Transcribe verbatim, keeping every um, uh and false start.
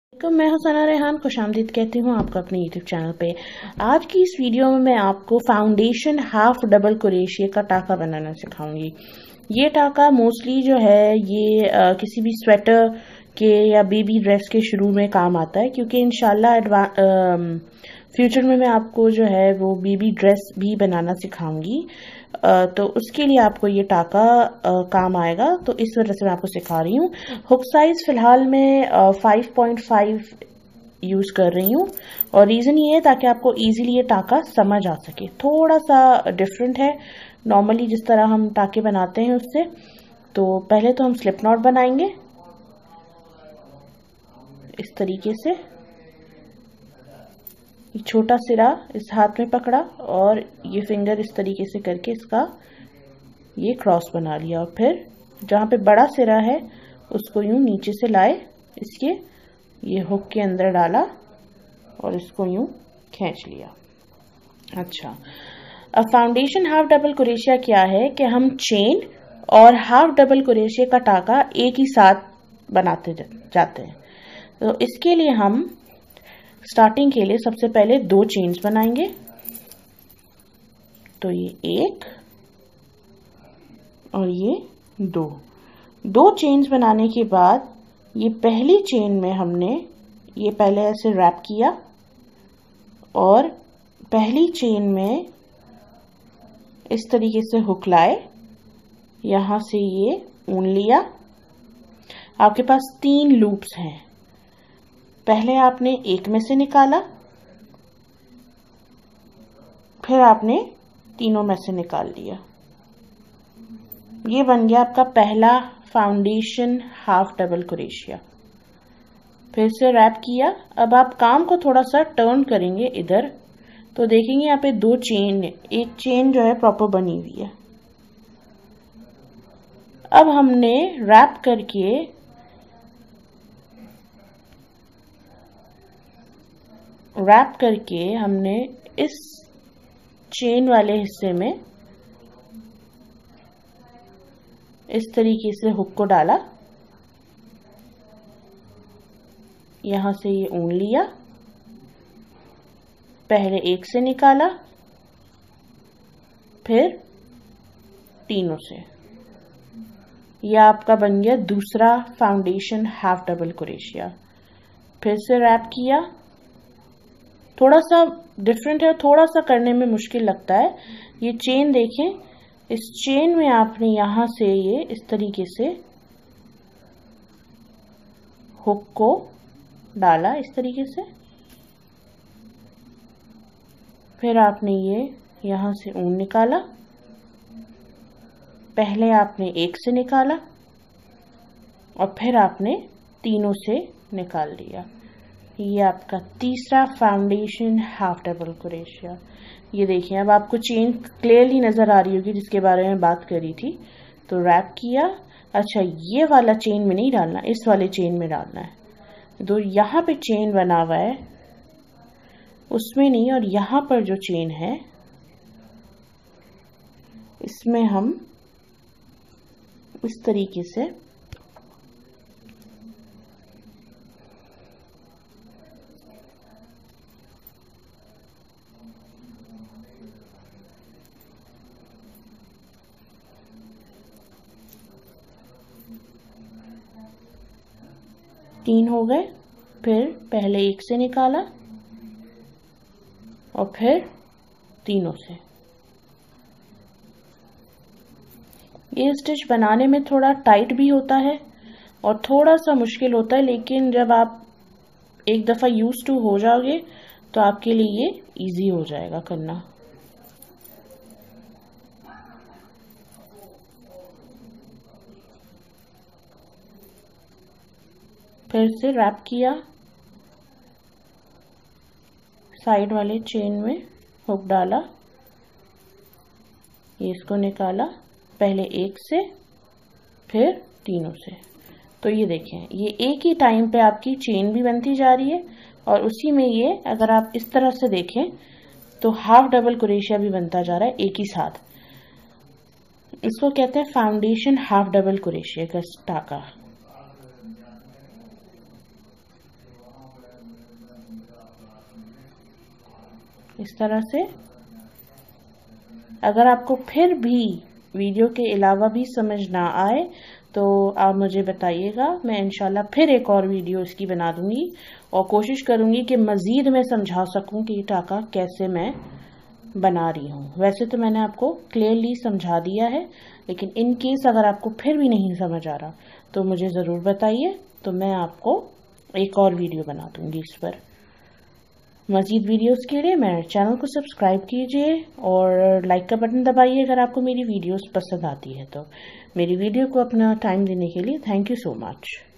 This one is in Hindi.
तो मैं हुसैना रेहान खुशामदीद कहती हूँ आपका अपने यूट्यूब चैनल पे। आज की इस वीडियो में मैं आपको फाउंडेशन हाफ डबल क्रोशिया का टाका बनाना सिखाऊंगी। ये टाका मोस्टली जो है ये आ, किसी भी स्वेटर के या बेबी ड्रेस के शुरू में काम आता है, क्योंकि इंशाल्लाह फ्यूचर में मैं आपको जो है वो बेबी ड्रेस भी बनाना सिखाऊंगी। तो उसके लिए आपको ये टाका आ, काम आएगा, तो इस वजह से मैं आपको सिखा रही हूँ। हुक साइज फिलहाल मैं फाइव पॉइंट फाइव यूज कर रही हूँ, और रीजन ये है ताकि आपको इजीली ये टाका समझ आ सके। थोड़ा सा डिफरेंट है नॉर्मली जिस तरह हम टाके बनाते हैं उससे। तो पहले तो हम स्लिप नॉट बनाएंगे इस तरीके से। ये छोटा सिरा इस हाथ में पकड़ा और ये फिंगर इस तरीके से करके इसका ये क्रॉस बना लिया, और फिर जहाँ पे बड़ा सिरा है उसको यूं नीचे से लाए, इसके ये हुक के अंदर डाला और इसको यूं खींच लिया। अच्छा, अब फाउंडेशन हाफ डबल क्रोशिया क्या है कि हम चेन और हाफ डबल क्रोशिया का टाका एक ही साथ बनाते जाते हैं। तो इसके लिए हम स्टार्टिंग के लिए सबसे पहले दो चेन्स बनाएंगे। तो ये एक और ये दो दो चेन्स बनाने के बाद ये पहली चेन में हमने ये पहले ऐसे रैप किया और पहली चेन में इस तरीके से हुक लाए, यहां से ये ऊन लिया। आपके पास तीन लूप्स हैं। पहले आपने एक में से निकाला, फिर आपने तीनों में से निकाल लिया। ये बन गया आपका पहला फाउंडेशन हाफ डबल क्रोशिया। फिर से रैप किया। अब आप काम को थोड़ा सा टर्न करेंगे इधर, तो देखेंगे यहाँ पे दो चेन, एक चेन जो है प्रॉपर बनी हुई है। अब हमने रैप करके रैप करके हमने इस चेन वाले हिस्से में इस तरीके से हुक को डाला, यहां से ये ऊन लिया, पहले एक से निकाला फिर तीनों से। यह आपका बन गया दूसरा फाउंडेशन हाफ डबल क्रोशिया। फिर से रैप किया। थोड़ा सा डिफरेंट है, थोड़ा सा करने में मुश्किल लगता है। ये चेन देखें, इस चेन में आपने यहां से ये इस तरीके से हुक को डाला इस तरीके से, फिर आपने ये यहां से ऊन निकाला, पहले आपने एक से निकाला और फिर आपने तीनों से निकाल लिया। ये आपका तीसरा फाउंडेशन हाफ डबल क्रोशिया। ये देखिए, अब आपको चेन क्लियरली नजर आ रही होगी जिसके बारे में बात करी थी। तो रैप किया। अच्छा, ये वाला चेन में नहीं डालना, इस वाले चेन में डालना है। तो यहाँ पे चेन बना हुआ है उसमें नहीं, और यहाँ पर जो चेन है इसमें हम इस तरीके से तीन हो गए। फिर पहले एक से निकाला और फिर तीनों से। ये स्टिच बनाने में थोड़ा टाइट भी होता है और थोड़ा सा मुश्किल होता है, लेकिन जब आप एक दफा यूज टू हो जाओगे तो आपके लिए ये इजी हो जाएगा करना। फिर से रैप किया, साइड वाले चेन में हुक डाला, ये इसको निकाला, पहले एक से फिर तीनों से। तो ये देखें, ये एक ही टाइम पे आपकी चेन भी बनती जा रही है और उसी में ये अगर आप इस तरह से देखें तो हाफ डबल क्रोशिया भी बनता जा रहा है एक ही साथ। इसको कहते हैं फाउंडेशन हाफ डबल क्रोशिया का टाका। इस तरह से। अगर आपको फिर भी वीडियो के अलावा भी समझ ना आए तो आप मुझे बताइएगा, मैं इंशाल्लाह फिर एक और वीडियो इसकी बना दूंगी और कोशिश करूंगी कि मज़ीद मैं समझा सकूं कि ये टाका कैसे मैं बना रही हूँ। वैसे तो मैंने आपको क्लियरली समझा दिया है, लेकिन इन केस अगर आपको फिर भी नहीं समझ आ रहा तो मुझे ज़रूर बताइए, तो मैं आपको एक और वीडियो बना दूंगी इस पर। मज़ीद वीडियोस के लिए मेरे चैनल को सब्सक्राइब कीजिए और लाइक का बटन दबाइए अगर आपको मेरी वीडियोस पसंद आती है तो। मेरी वीडियो को अपना टाइम देने के लिए थैंक यू सो मच।